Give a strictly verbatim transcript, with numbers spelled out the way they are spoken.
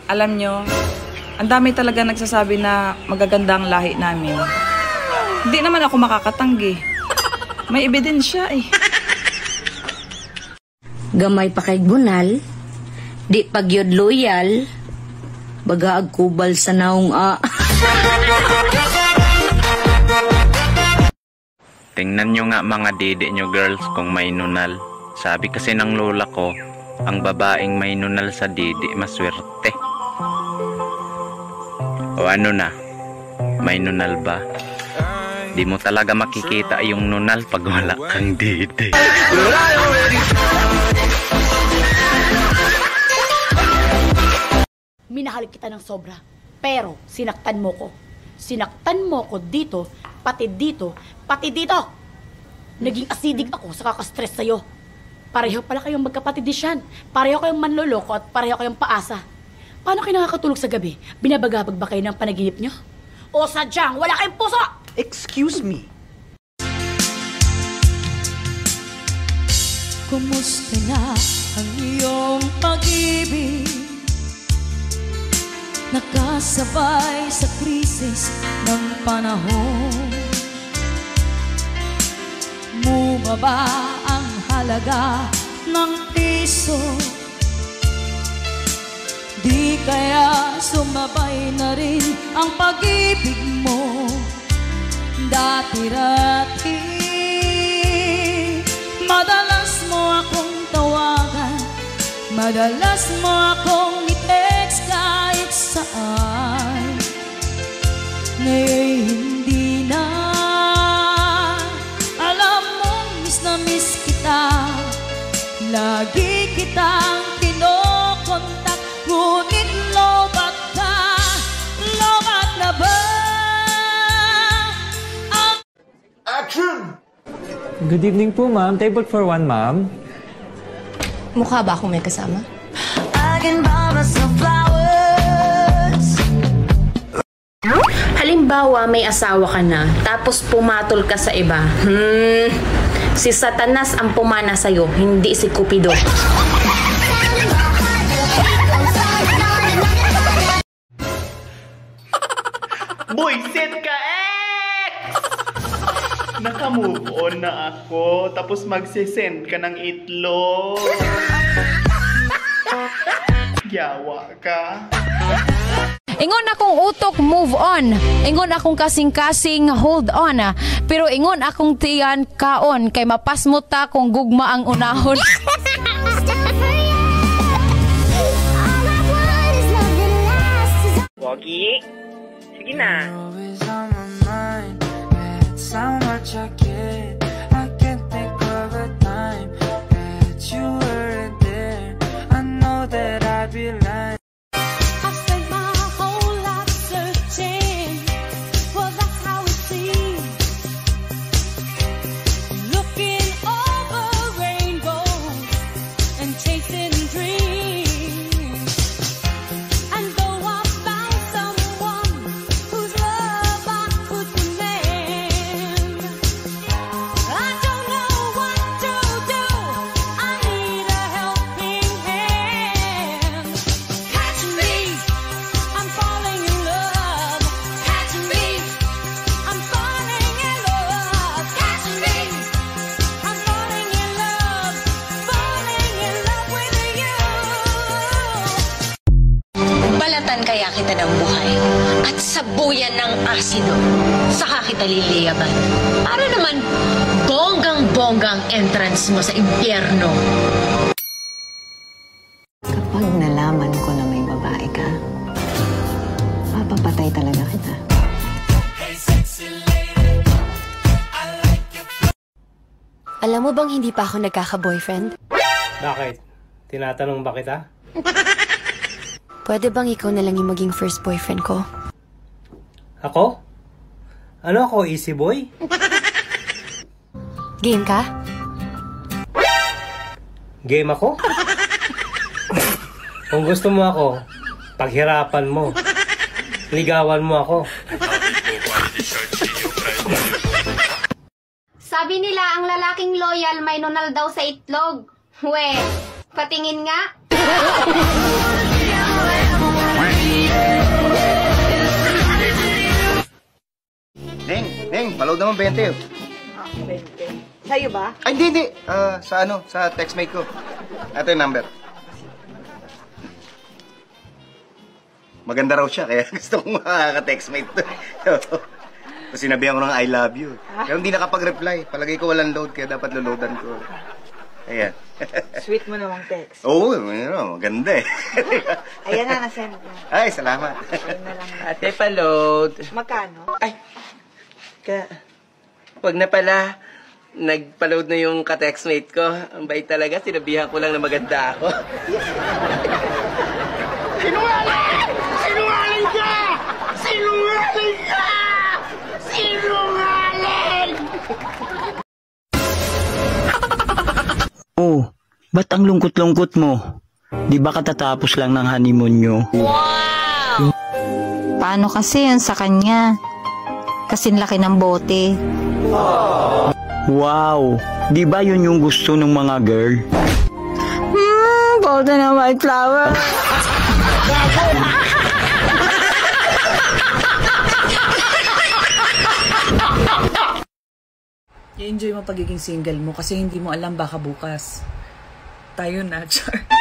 Alam nyo, ang dami talaga nagsasabi na magaganda ang lahi namin. Hindi naman ako makakatanggi. May ebidensya eh. Gamay pa kay bunal, di pagyod loyal, baga agkubal sa naong a. Tingnan nyo nga mga didi nyo girls kung may nunal. Sabi kasi ng lola ko, ang babaeng may nunal sa didi maswerte. O ano na, may nunal ba? Di mo talaga makikita yung nunal pag wala kang didi. Minahal kita ng sobra, pero sinaktan mo ko. Sinaktan mo ko dito, pati dito, pati dito. Naging acidic ako sa kakastress sa'yo. Pareho pala kayong magkapatidisyan. Pareho kayong manloloko at pareho kayong paasa. Paano kayo nakakatulog sa gabi? Binabagabag ba kayo ng panaginip nyo? O sadyang wala kayong puso? Excuse me. Kumusta na ang iyong pag-ibig? Nakasabay sa krisis ng panahon. Bumaba ang halaga ng piso. Di kaya sumabay na rin ang pag-ibig mo. Dati-dati madalas mo akong tawagan, madalas mo akong i-text kahit saan. Ngayon hindi na. Alam mo, miss na miss kita. Lagi kitang kinokontak, ngunit lobat ka. Lobat na ba? Action! Good evening po, ma'am. Table for one, ma'am. Mukha ba akong may kasama? Halimbawa, may asawa ka na, tapos pumatol ka sa iba. Hmm, si Satanas ang pumana sa'yo, hindi si Cupido. Buisit ka, ex! Naka-move on na ako, tapos magsisend ka ng itlog. Yawa ka. Ingon akong utok, move on. Ingon akong kasing-kasing, hold on. Pero ingon akong tiyan, kaon. Kay mapasmot ta kung gugma ang unahon. Wagi, sige na. Kaya kita ng buhay at sabuyan ng asido, saka kita liliyaban. Para naman bonggang-bonggang entrance mo sa impyerno. Kapag nalaman ko na may babae ka, papapatay talaga kita. Alam mo bang hindi pa ako nagkaka-boyfriend? Bakit? Tinatanong ba kita? Pwede bang ikaw na lang yung maging first boyfriend ko? Ako? Ano ako, easy boy? Game ka? Game ako? Kung gusto mo ako, paghirapan mo. Ligawan mo ako. Sabi nila ang lalaking loyal may nunal daw sa itlog. We, patingin nga. Paload naman twenty. Ah, twenty. Sa'yo ba? Ay, hindi, hindi. Ah, sa ano, sa textmate ko. Ito yung number. Maganda raw siya, kaya gusto kong makaka-textmate to. Tapos sinabihan ko ng I love you. Pero hindi nakapag-reply. Palagay ko walang load, kaya dapat loloadan ko. Ayan. Sweet mo namang text. Oo, oh, ano, maganda eh. Ayan na, nasend mo. Ay, salamat. Na lang. Ate, paload. Magkano? Ay, ka, wag na pala. Nagpaload na yung ka-textmate ko. Ang bait talaga, sinabihan ko lang na maganda ako. Sinungaling! Sinungaling ka! Sinungaling ka! Sinungaling! Oh, ba't ang lungkot-lungkot mo? Di ba katatapos lang ng honeymoon nyo? Wow! Paano kasi yan sa kanya? Kasing laki ng bote. Wow! Di ba yun yung gusto ng mga girl? Hmm, bote na white flower. I-enjoy mo pagiging single mo kasi hindi mo alam baka bukas. Tayo na, Char.